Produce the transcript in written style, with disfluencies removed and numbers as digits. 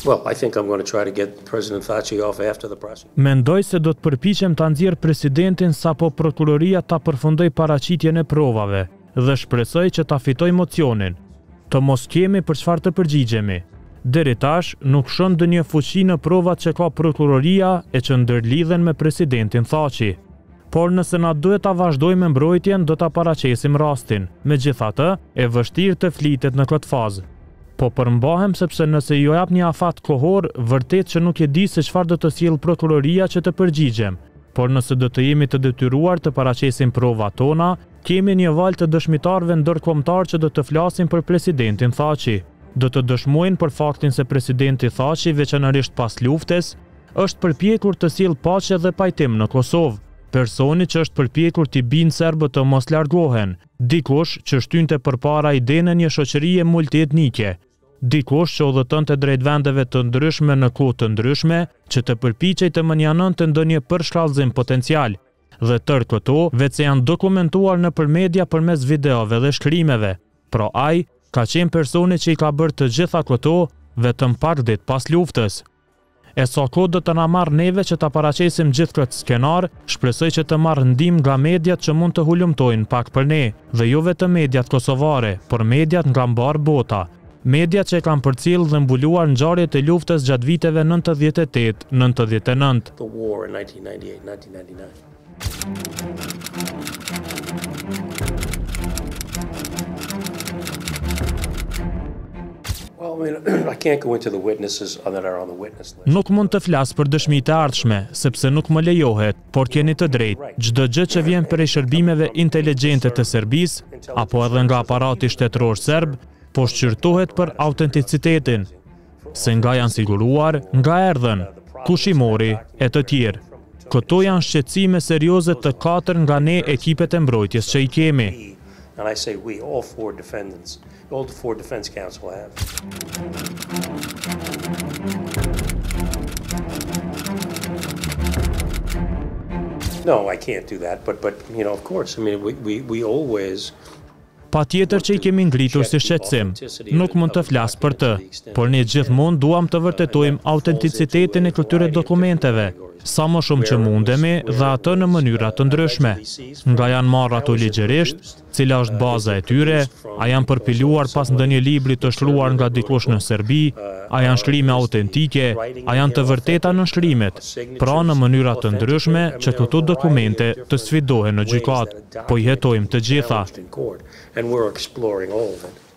Mendoj se do të përpiqem ta nxjerr presidentin sapo prokuroria ta përfundoj paraqitjen e provave dhe shpresoj që ta fitoj mocionin. Të mos kemi për çfarë të përgjigjemi. Deri tash nuk shon ndonjë fuqi në provat që ka prokuroria e që ndërlidhen me presidentin Thaçi. Por nëse na duhet ta vazhdojmë mbrojtjen, do ta paraqesim rastin. Megjithatë, e vështirë të flitet në këtë fazë. Po përmbahem sepse nëse ju jap një afat kohor, vërtet që nuk e di se çfarë do të sjell prokuroria që të përgjigjem. Por nëse do të jemi të detyruar të paraqesim provat tona, kemi një valë të dëshmitarëve ndërkombëtar që do të flasin për presidentin Thaçi. Do të dëshmojnë për faktin se presidenti Thaçi, veçanërisht pas luftës, është përpjekur të sjellë paqe dhe pajtim në Kosovë. Personi që është përpjekur t'i binë serbët të mos largohen, dikush që shtynte përpara idenë një shoqërie multietnike, dikush që udhëtonte drejt vendeve të ndryshme në kohë të ndryshme, që të përpiqej të menjanonte ndonjë përshkallëzim potencial. Dhe tërë këto vetë janë dokumentuar nëpër media përmes videove dhe shkrimeve. Pra ai ka qenë personi që i ka bërë të gjitha këto vetëm pak ditë pas luftës. E sa kohë do të na marrë neve që ta paraqesim gjithë këtë skenar, shpresoj që të marrë ndihmë nga mediat që mund të hulumtojnë pak për ne, dhe jo vetëm mediat kosovare, por mediat nga mbar bota. Mediat që kanë përcjellë dhe mbuluar ngjarjet e luftës gjatë viteve 98-99. Nuk mund të flas për dëshmitë e ardhshme, sepse nuk më lejohet, por keni të drejtë. Çdo gjë që vjen prej shërbimeve inteligjente të Serbisë, apo edhe nga aparati shtetëror serb, po shqyrtohet për autenticitetin, se nga janë siguruar, nga erdhën, kush i mori, e të tjerë. Këto janë shqetësime serioze të 4 nga ne ekipet e mbrojtjes që i kemi. And I say we, all four defense counsel have. No, I can't do that, but you know, of course, I mean, we always. Patjetër që i kemi ngritur si shqetësim, nuk mund të flas për të, por ne gjithmonë duam të vërtetojmë autenticitetin e këtyre dokumenteve, sa më shumë që mundemi dhe atë në mënyra të ndryshme. Nga janë marrë ato ligjërisht, cila është baza e tyre, a janë përpiluar pas ndonjë libri të shkruar nga dikush në Serbi, a janë shkrime autentike, a janë të vërteta në shkrimet, pra në mënyra të ndryshme që këto dokumente të sfidohen në gjykatë, po i hetojmë të gjitha. And we're exploring all of it.